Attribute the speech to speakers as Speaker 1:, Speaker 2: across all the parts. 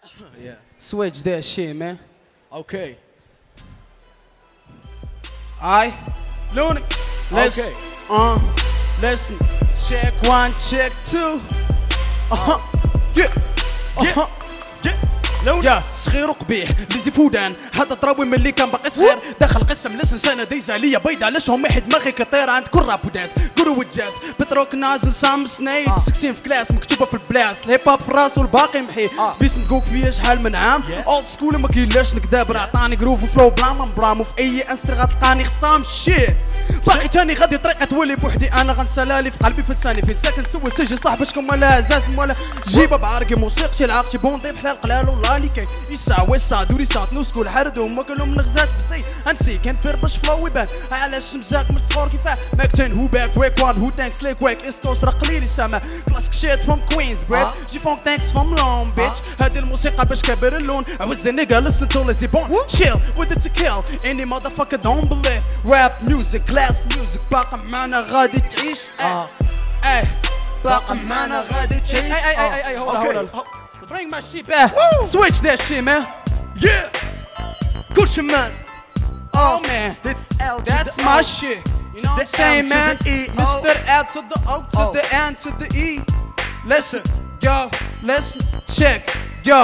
Speaker 1: Yeah.
Speaker 2: Switch that shit, man.
Speaker 1: Okay.
Speaker 2: Alright, Lawni. Listen.
Speaker 1: Okay.
Speaker 2: Listen. Check one, check two.
Speaker 1: Yeah. Yeah. Lawni.
Speaker 2: يا صغير وقبيح ليزي فودان هذا تراوي من اللي كان باقي صغير داخل قسم لسن سنه دايزه ليا بيضه علاش همي دماغي كطير عند كل راب وداس قولوا والجاز بتروك نازل سام سنايد 16 في كلاس مكتوبه في البلاس الهيب هوب في الراس والباقي محي فيس متقوق فيا شحال من عام اولد سكول ما كاينلاش نكدابر عطاني جروف وفلو بلا ما برامو في اي انستر غتلقاني خصام شيت باقي تاني غادي طريقه تولي بوحدي انا غنسالالي في قلبي فلساني فين ساكن سوى سجل صاحبشكم ولا زاز ولا جيبه بعرقي موسيقى شي العاق شي بوندي بحال قلال والله اللي كاين يسع ويسع دوري ساعة نوسكول حرد وما كلهم من غزات بسي امسي كان فيربش فلو يبان علاش مزاق من الصغور كيفاه ماكتين هو باك ويك وان هو تانكس ليك ويك استوس راه قليل يسمع كلاسيك شيت فروم كوينز بريدج جي فونك تانكس فروم لون بيتش هادي الموسيقى باش كبر اللون عوز نيجا listen to lazy bone chill with it to kill any motherfucker don't believe rap music class music باقي معانا غادي تعيش ايه باقي معانا غادي تعيش اي هولا Bring my shit back. Woo! Switch that shit, man.
Speaker 1: Yeah. Good shit, man.
Speaker 2: Oh man, that's my shit. You know what I'm saying, man? Mr. L to the O to the N to the E. Listen, yo, listen, check, yo.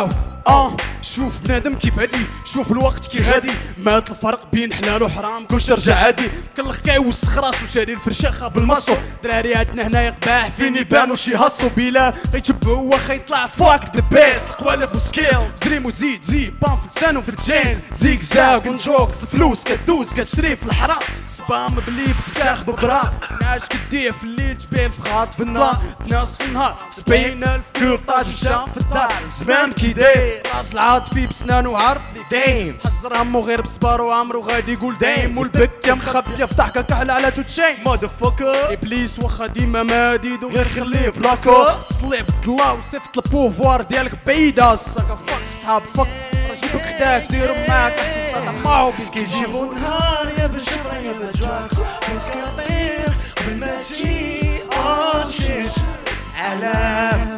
Speaker 2: شوف بنادم كيف هادي شوف الوقت كي غادي مات الفرق بين حلال وحرام كلشي رجع عادي كالخكاي وسخ راسو شاري الفرشاخه بالمصو دراري عندنا هنايا قباح فين يبانو شي هاسو بلا غيتشبهو واخا يطلع فاك ذا بيس القوالب وسكيل زريم وزيد زيد بام في لسانو في الجين زيك زاك ونجوكس الفلوس كدوز كتشري في الحرام سبام بليب فتاخ ببرا ناش كديه في الليل جبال في خاط في النهار ناس في النهار 70,000 كورطاج وشام في الدار الزمان كي داير راجل عاطفي بسنانو عارف لي دايم حجر همو غير بصبار وعمرو غادي يقول دايم والبكه مخبيه في ضحكه كحل على توتشين
Speaker 1: Motherfucker.
Speaker 2: ابليس واخا ديما ماديدو غير خليه بلاكو صليب الله وصيفط البوفوار ديالك بعيده الساكا فك صحاب فك جيبك حداك ديرو معاك احسن صدى ماهو
Speaker 1: كيجيبو نهار يا بالشفرة يا بالدراكس كنسكافير قبل ما تجي شيت علام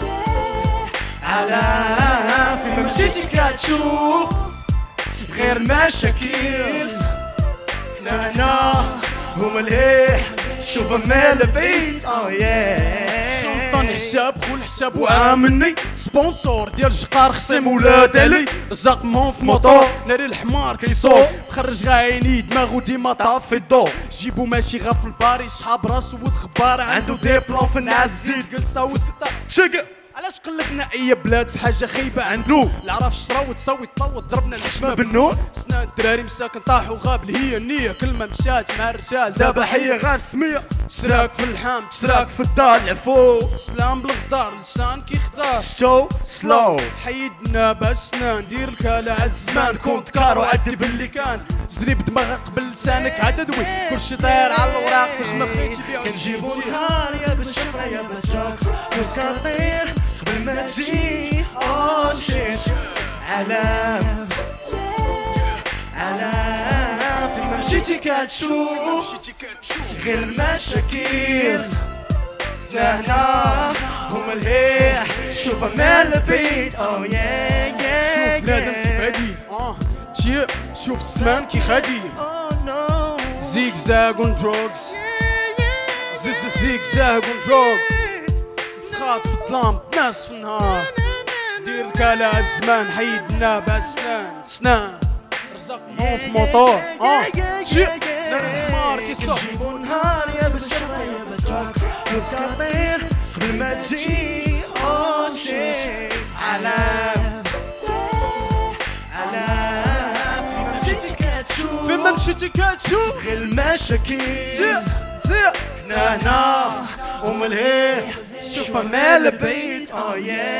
Speaker 1: علام فين ما مشيتي كتشوف غير المشاكل هنا هما الهيح شوف مال بعيد سلطان حساب خول حساب وعاملني سبونسور ديال الشقار خصيم ولاد علي رزاق مهم في موطور ناري الحمار كيصور مخرج غايني دماغو ديما طافي الضو جيبو ماشي غا في الباري شحاب راسو وتخبار عنده دي بلون في العزيز جلسة وستة شقة علاش قلبنا اي بلاد في حاجه خايبه عنده العرف شراو تسوي تطوط ضربنا الحشمه بالنور سنا الدراري مساكن طاحوا غاب هي النيه كلمه مشات مع الرجال دابا حيه غير سميه شراك في اللحام شراك في الدار العفو سلام بالغدار لسان كيخدار ستو سلو
Speaker 2: حيدنا باسنا ندير الكالا عالزمان كنت كارو عدي باللي كان جري بدماغك قبل لسانك عددوي كلشي طاير على الوراق فاش ما بغيتي بيعو
Speaker 1: كنجيبو نهار يا بالشفرة يا بالدراكس كنسكافير قبل ما تجي شيت علام علام فين ما مشيتي كتشوف غير المشاكل هنا هما الهيح شوف مال بعيد
Speaker 2: شوف بنادم كيف هادي تي شوف السمان كي خادي زيك زاغ اون دروغز زيك زاغ اون دروغز فخاط في الظلام ناس في النهار دير الكالا الزمان حيدنا باسنان سنان رزق مو في موطور شي نار الحمار كيصوت
Speaker 1: كنجيبو نهار يا بالشفرة يا بالدراكس كنسكافير قبل ما تجي شيت علام علام فين ما مشيتي كتشوف
Speaker 2: فين ما مشيتي كتشوف
Speaker 1: غير المشاكل
Speaker 2: زي
Speaker 1: هنا هما الهيح شوف مال بعيد